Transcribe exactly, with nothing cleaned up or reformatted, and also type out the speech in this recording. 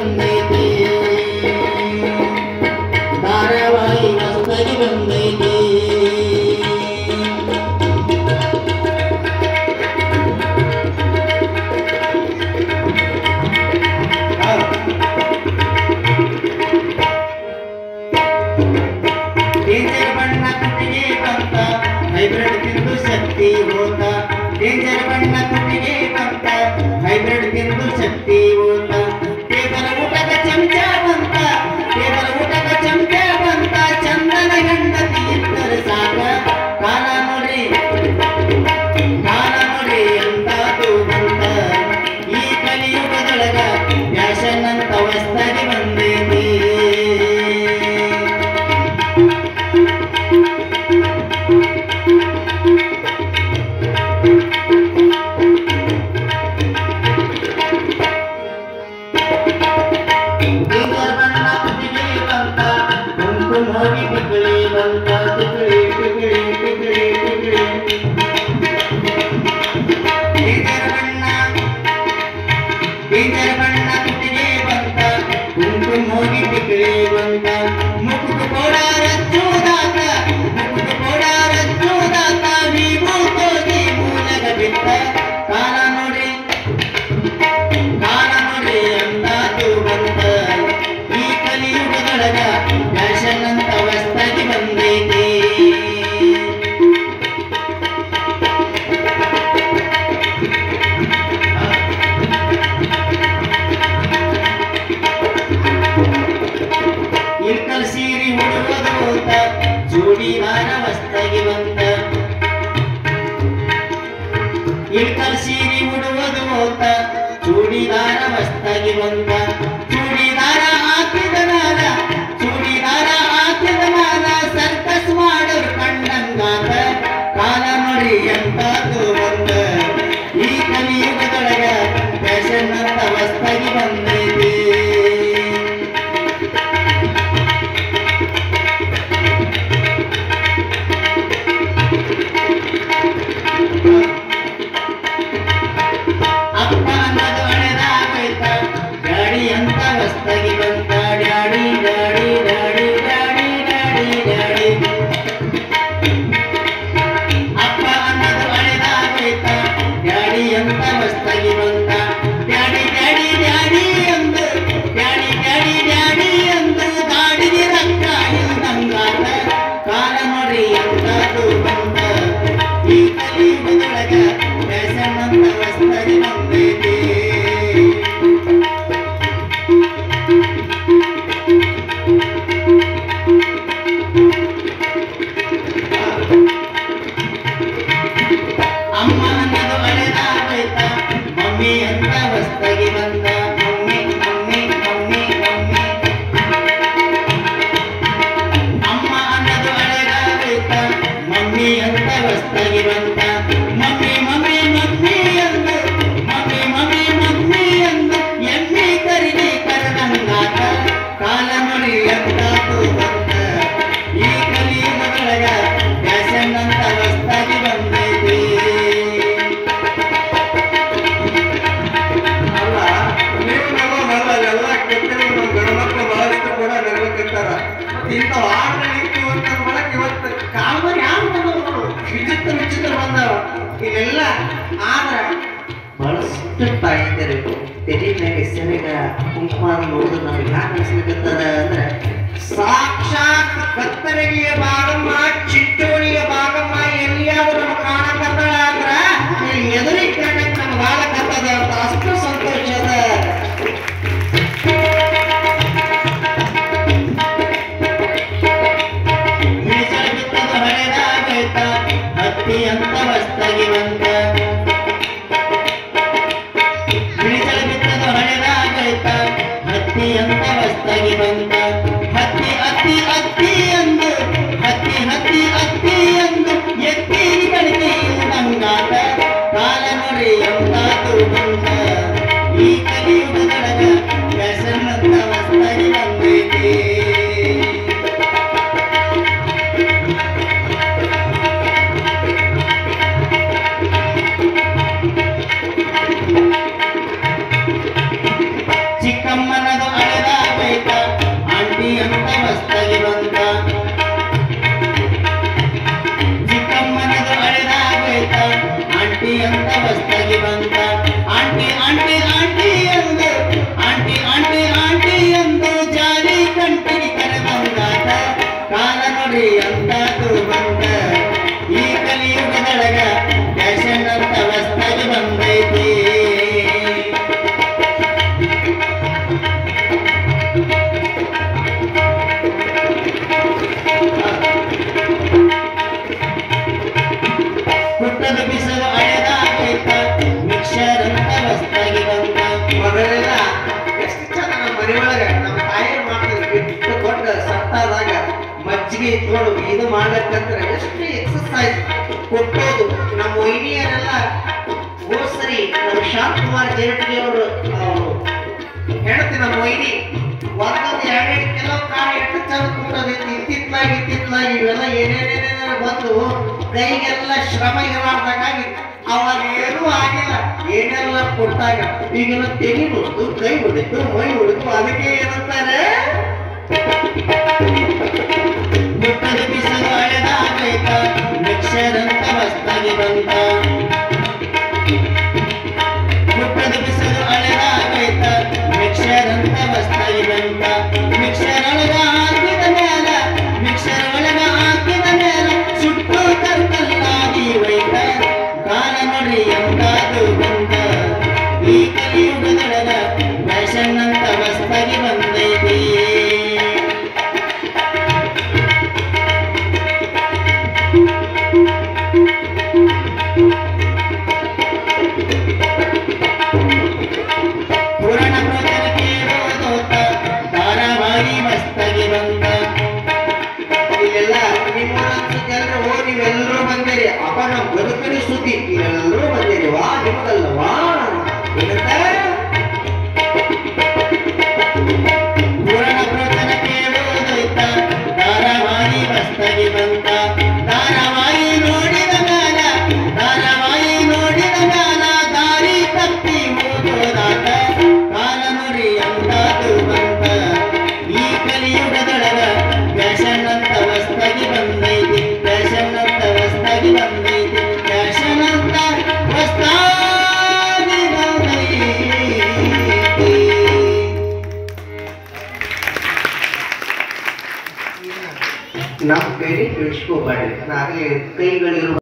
ಬಂದೈತಿ ಧಾರಾವಾಹಿ ಮಸ್ತಾಗಿ ಬಂದೈತಿ ಡೇಂಜರ್ ಬಣ್ಣ ಕುಟ್ಟಿಗೆ ಬಂತ ಹೈಬ್ರಿಡ್ ತಿಂದು ಶಕ್ತಿ ಹೋತ ಡೇಂಜರ್ ಬಣ್ಣ ಕುಟ್ಟಿಗೆ ಬಂತ ಹೈಬ್ರಿಡ್ ತಿಂದು ಶಕ್ತಿ ಹೋತ ಟೇಬಲ್ ಊಟದ ಚಮಚ ಬಂತ ಟೇಬಲ್ ಊಟದ ಚಮಚ ಬಂತ ಚಂದನ ಗಂಡತಿ ಇದ್ದರೆ ಸಾಕ ಕಾಲ ನೋಡಿ ಕಾಲ ನೋಡಿ ಎಂತಾದು ಬಂತ ಈ ಕಲಿಯುಗದೊಳಗ ಫ್ಯಾಷನ್ ಅಂತ ಹೊಸ್ತಾಗಿ ಬಂದೈತಿ ಹೋಗಿ ಟಿಕಳಿ ಬಂತ ಟಿಕಳಿ ಟಿಕಳಿ ಟಿಕಳಿ ಟಿಕಳಿ ಡೇಂಜರ್ ಬಣ್ಣ ಡೇಂಜರ್ ಬಣ್ಣ ಕುಟ್ಟಿಗೆ ಬಂತ ಕುಂಕುಮ ಹೋಗಿ ಟಿಕಳಿ ಬಂತ ಮುಕುಟ ಕೋಡ ರಚ್ಚುದಾತ ಮುಕುಟ ಕೋಡ ರಚ್ಚುದಾತ ನೀವು ಹೋಗಿ ಮೂಲಗ ಬಿತ್ತ ಕಾಲ ನೋಡಿ ಕಾಲ ನೋಡಿ ಅಂದಾತು ಬಂತ ಈ ಕಲಿಯುಗದೊಳಗ ಫ್ಯಾಷನ್ ಅಂತ ಹೊಸ್ತಾಗಿ ಬಂದೈತಿ ಇಳ್ಕಲ್ ಸೀರಿ ಉಡುವುದು ಹೋತ ಜೋಡಿದಾರ ಹೊಸ್ತಾಗಿ ಬಂತ ಇಳ್ಕಲ್ ಸೀರಿ ಉಡುವುದು ಹೋತ ಜೋಡಿದಾರ ಹೊಸ್ತಾಗಿ ಬಂತ ಚೂಡಿದಾರ ಹಾಕಿದ ನಾನ ಚೂಡಿದಾರ ಹಾಕಿದ ನಾನ ಸರ್ಕಸ್ ಮಾಡೋರು ಕಂಡಂಗಾತ ಕಾಲ ನೋಡಿ ಎಂತಾದು ಬಂದ ಈ ಕಲಿಯುಗದೊಳಗ ಫ್ಯಾಷನ್ ಅಂತ ಹೊಸ್ತಾಗಿ ಬಂದೈತಿ ಅಪ್ಪ ಅನ್ನೋದು ಹಣೆದಾಗೈತ ಗಾಡಿ ಅಂತ ಹೊಸ್ತಾಗಿ ಬಂತ daddy daddy daddy daddy daddy daddy ಅಪ್ಪ ಅನ್ನೋದು ಹಣೆದಾಗೈತ ಡ್ಯಾಡಿ ಅಂತ ಹೊಸ್ತಾಗಿ ಬಂತ ಡ್ಯಾಡಿ ಡ್ಯಾಡಿ ಡ್ಯಾಡಿ ಅಂದು ಡ್ಯಾಡಿ ಡ್ಯಾಡಿ ಡ್ಯಾಡಿ ಅಂದು ಗಾಡಿಗೆ ರೊಕ್ಕ ಇಲ್ದಂಗಾತ ಕಾಲ ನೋಡಿ ಎಂತಾದು ಬಂತ ಈ ಕಲಿಯುಗದೊಳಗ ಫ್ಯಾಷನ್ ಅಂತ ಹೊಸ್ತಾಗಿ ಬಂದೈತಿ ಅಮ್ಮ ಅನ್ನೋದು ಹಳೆದಾಗೈತ ಮಮ್ಮಿ ಅಂತ ಹೊಸ್ತಾಗಿ ಬಂದ ಮಮ್ಮಿ ಮಮ್ಮಿ ಮಮ್ಮಿ ಮಮ್ಮಿ ಅಮ್ಮ ಅನ್ನೋದು ಹಳೆದಾಗೈತ ಮಮ್ಮಿ ಅಂತ ಹೊಸ್ತಾಗಿ ಬಂತ ಮಮ್ಮಿ ಮಮ್ಮಿ ಮಮ್ಮಿ ಎಂದು ಮಮ್ಮಿ ಮಮ್ಮಿ ಮಮ್ಮಿ ಎಂದು ಎಮ್ಮಿ ಕರಿದಿ ಕರೆದಂಗಾತ ಕಾಲ ನೋಡಿ ಎಂತಾದು ಬಂತ ಈ ಕಲಿಯುಗದೊಳಗ ಫ್ಯಾಷನ್ ಅಂತ ಹೊಸ್ತಾಗಿ ಬಂದೈತಿ ಅಲ್ಲ ನೀವು ನಗೋದಲ್ಲ ಎಲ್ಲ ಕೆತ್ತನೆ ನಮ್ಮ ಗಣಮಕ್ಕಳು ಬಹಳಷ್ಟು ಕೂಡ ನೆರವೇರ್ತಾರ ಇಂಥವು ಆಡಳಿತು ಅಂತ ಬಳಕೆ ಇವತ್ತು ಕಾಲ್ಮರಿ ಯಾವ ವಿಚಿತ್ರ ವಿಚಿತ್ರ ಬಂದವ ಇದೆಲ್ಲ ಆದ್ರ ಬಹಳಷ್ಟು ತಾಯಿದ್ದಾರೆ ತೆರಿ ಮ್ಯಾಗ ಸೆನೆಗ ಕುಂಕುಮ ನೋಡಿದ್ರೆ ನಮ್ಗೆ ಯಾಕೆ ಅನಿಸ್ಲಿಕ್ಕತ್ತದ ಅಂದ್ರೆ ಸಾಕ್ಷಾತ್ ಕತ್ತರಗಿಯ ಭಾಗಮ್ಮ ಚಿಟ್ಟೋಳಿಯ ಭಾಗಮ್ಮ ಎಲ್ಲಿಯಾದ್ರೂ ನಮ್ಮ ಕಾಣಕತ್ತಳ ಅಂದ್ರ ಇಲ್ಲಿ ಎದುರಿಗೆ ಕಂಡಕ್ಕೆ ನಮ್ಗೆ ಆಗಕತ್ತದ ಅಂತ ಅಷ್ಟು ಸಂತೋಷದ ಮೀಸಲು ಬಿತ್ತದು ಹಳೆದಾಗೈತ ಹತ್ತಿ ಅಂತ ಹೊಸ್ತಾಗಿ ಬಂತ ಮೀಸಲು ಬಿತ್ತದು ಹಳೆದಾಗೈತ ಹತ್ತಿ ಅಂತ ಹೊಸ್ತಾಗಿ ಬಂತ ಹತ್ತಿ ಹತ್ತಿ ಹತ್ತಿ ಎಂದು ಹತ್ತಿ ಹತ್ತಿ ಈಗ ನೋಡು ಇದು ಮಾಡ್ಬೇಕಂದ್ರೆ ಎಷ್ಟು ಎಕ್ಸರ್ಸೈಸ್ ಕೊಟ್ಟೋದು. ನಮ್ಮ ವೈನಿಯರೆಲ್ಲ ಹೋದ್ ಸರಿ ನಮ್ಮ ಶಾಂತಕುಮಾರ್ ಜರಟ್ಗಿ ಅವರು ಹೇಳ್ತೀನಿ, ನಮ್ಮ ವೈನಿ ಒಂದೊಂದು ಎರಡೆರಡು ಕೆಲವು ಕಾಲ ಎಷ್ಟು ಚಂದ ಕೂಡೋದೈತಿ. ಇತ್ತಿತ್ಲಾಗಿ ಇತ್ತಿತ್ಲಾಗಿ ಇವೆಲ್ಲ ಏನೇನೇನೇನೋ ಬಂದು ಕೈಗೆಲ್ಲ ಶ್ರಮ ಇರಲಾರ್ದಾಗಿ ಅವಾಗ ಏನೂ ಆಗಿಲ್ಲ. ಏನೆಲ್ಲ ಕೊಟ್ಟಾಗ ಈಗಿನ ತೆಗಿ ಹೊಡೆದು ಕೈ ಹೊಡಿತು ಮೈ ಹೊಡಿತು. ಅದಕ್ಕೆ ಏನಂತಾರೆ, ಮುಟ್ಟದ ಬಿಸಿಲು ಅಳೆದಾಗೈತ ಮಿಕ್ಸರಂತ ಹೊಸ್ತಾಗಿ ಬಂತ. ಮುಟ್ಟದ ಬಿಸಿಲು ಅಳೆದಾಗೈತ ಮಿಕ್ಸರಂತ ಹೊಸ್ತಾಗಿ ಬಂತ. ಮಿಕ್ಸರ್ ಒಳಗ ಹಾಕಿದ ಮೇಲ ಮಿಕ್ಸರ್ ಒಳಗ ಹಾಕಿದ ಮೇಲ ಸುಟ್ಟು ಕರ್ಕಲ್ಲಾಗಿ ಹೋಯ್ತ. ಕಾಲ ನೋಡ್ರಿ ಎಂತಾದು ಬಂತ. ಈ ಕಲಿಯುಗದೊಳಗ ಫ್ಯಾಷನ್ ಅಂತ ಹೊಸ್ತಾಗಿ ಬಂದೈತಿ. ಪುರಾಣ ಪ್ರಚಾರ ಕೇಳೋದೋತ ಧಾರಾವಾಹಿ ಮಸ್ತಾಗಿ ಬಂದ. ಇಲ್ಲೆಲ್ಲ ನಿಮ್ಮೂರಂತ ಜನರು ಓ ನೀವೆಲ್ಲರೂ ಬಂದಿರಿ. ಅಪ್ಪ ನಮ್ಮ ಬದುಕಿನ ಸುದ್ದಿ ನೀವೆಲ್ಲರೂ ಬಂದಿರಿ. ವಾ ನಿಮ್ಮದಲ್ಲವಾ ಏನಂತ ಪುರಾಣ ಪ್ರಚಾರ ಕೇಳೋದೋತ ಧಾರಾವಾಹಿ ಮಸ್ತಾಗಿ ಬಂದ. ಧಾರಾವಾಹಿ ನೋಡಿದ ಮ್ಯಾಲ ಧಾರಾವಾಹಿ ನೋಡಿದ ಮ್ಯಾಲ ದಾರಿ ತಪ್ಪಿ ಹೋಗೋದಾತ. ಕಾಲ ನೋಡಿ ಎಂದಾದು ಬಂತ. ಈ ಕಲಿಯುಗದೊಳಗ ಫ್ಯಾಷನ್ ಅಂತ ಹೊಸ್ತಾಗಿ ಬಂದೈತಿ. ಫ್ಯಾಷನ್ ಅಂತ ಹೊಸ್ತಾಗಿ ಬಂದೈತಿ. ಫ್ಯಾಷನ್ ಅಂತ ಹೊಸ್ತಾಗಿ ಬಂದೈತಿ. ನಮ್ಮ ಕೈಲಿ ತಿಳಿಸ್ಕೋಬೇಡ್ರಿ. ನಾಗಲೇ ಕೈಗಳಿರುವ